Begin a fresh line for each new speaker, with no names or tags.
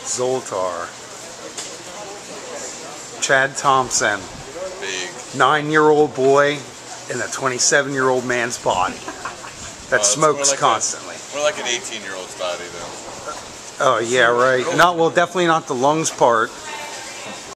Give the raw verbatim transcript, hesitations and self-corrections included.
Zoltar. Chad Thompson.
Big.
Nine-year-old boy in a twenty-seven-year-old man's body that
Oh,
smokes
like
constantly.
A, more like an eighteen-year-old's body, though.
Oh, yeah, right. Not well, definitely not the lungs part.